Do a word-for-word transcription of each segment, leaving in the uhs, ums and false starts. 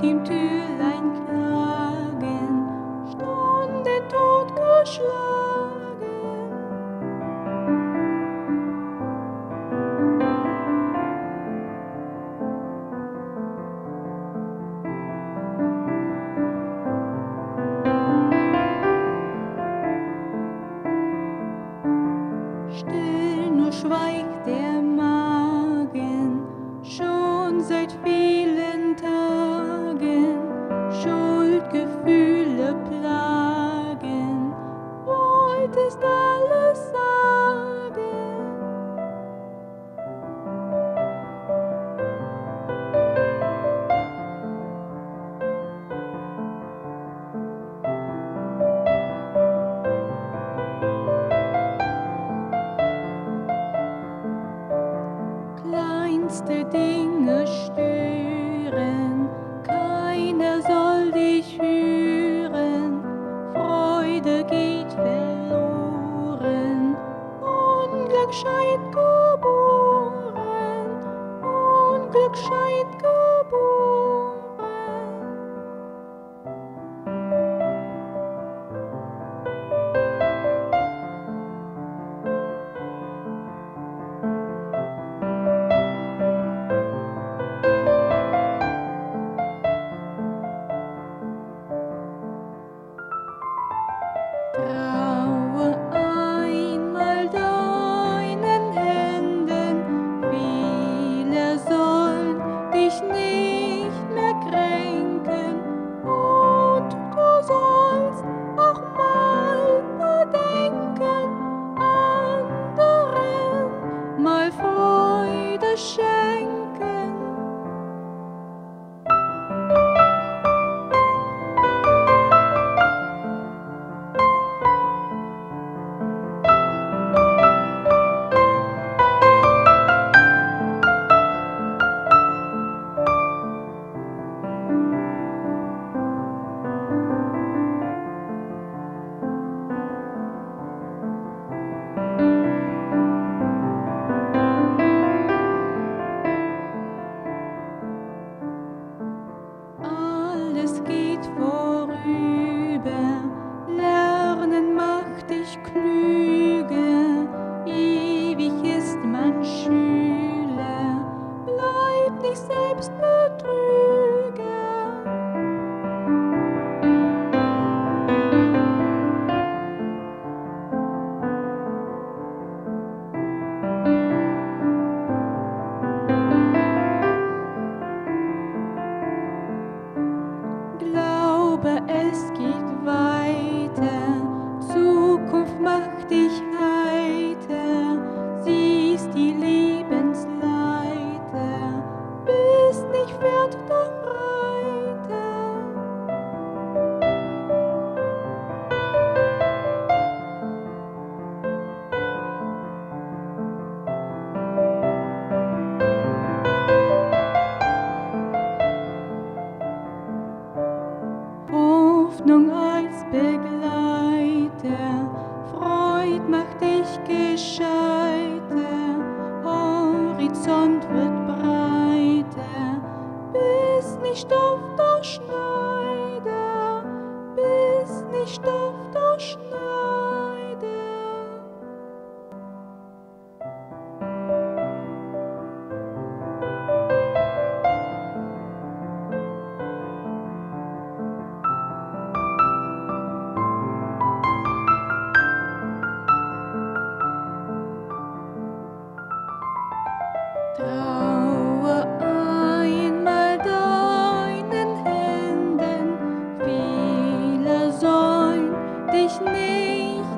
dem Türlein klagen, Stunde totgeschlagen. Still nur schweigt der Magen, schon seit vielen Tagen, Schuldgefühle plagen, wolltest alles sagen. Kleinste Dinge stören, keiner soll dich hören, Freude geht verloren, Unglück scheint geboren, Unglück scheint geboren. Traue einmal deinen Händen, viele sollen dich nicht mehr kränken, und du sollst auch mal bedenken, anderen mal Freude schenken. Alles geht vorüber, Lernen macht dich klüger, ewig ist man Schüler, bleib nicht selbst Betrüger. Glaube, es geht weiter, Zukunft macht dich heiter, siehst die Lebensleiter, bist nicht Pferd, doch Reiter. Hoffnung als Begleiter, Freud macht dich gescheiter, Horizont wird breiter, bist nicht Stoff, doch Schneider, bist nicht Stoff, doch Schneider. Traue einmal deinen Händen, viele sollen dich nicht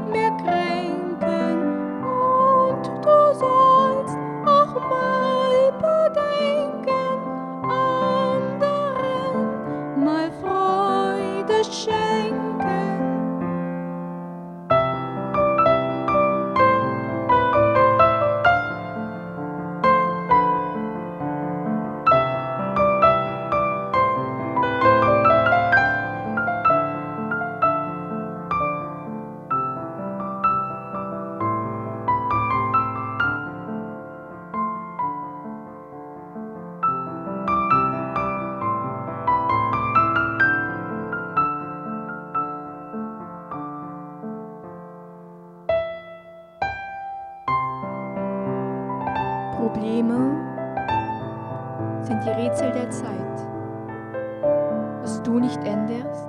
Probleme sind die Rätsel der Zeit, was du nicht änderst,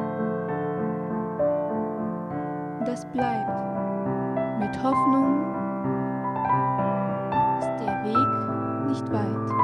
das bleibt. Mit Hoffnung ist der Weg nicht weit.